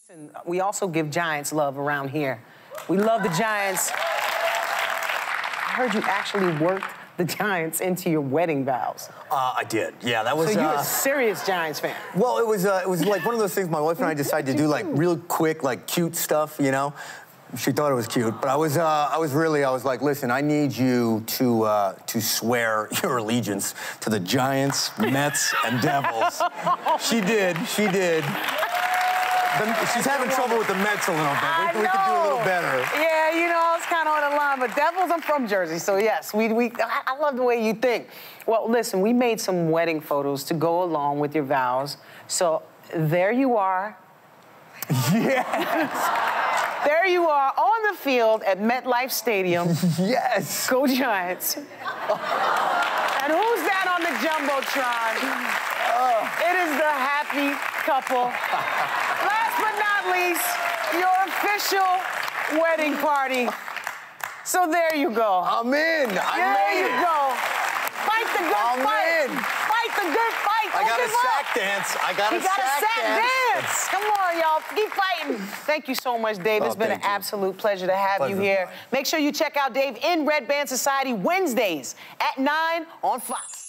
And we also give Giants love around here. We love the Giants. I heard you actually worked the Giants into your wedding vows. I did. Yeah, that was. So you're a serious Giants fan. Well, it was like one of those things my wife and I decided to do, like real quick, like cute stuff, you know. She thought it was cute, but I was like, listen, I need you to swear your allegiance to the Giants, Mets, and Devils. She did. She's having trouble with the Mets a little bit. We could do a little better. Yeah, you know, it's kind of on the line, but Devils, I'm from Jersey, so yes, I love the way you think. Well, listen, we made some wedding photos to go along with your vows, so there you are. Yes. There you are on the field at MetLife Stadium. Yes. Go Giants. And who's that on the Jumbotron? It is the happy couple. Last but not least, your official wedding party. So there you go. I'm in. There you go. Fight the good fight. Fight the good fight. I got a sack dance. I got a sack dance. Come on, y'all. Keep fighting. Thank you so much, Dave. It's been an absolute pleasure to have you here. Make sure you check out Dave in Red Band Society Wednesdays at 9 on Fox.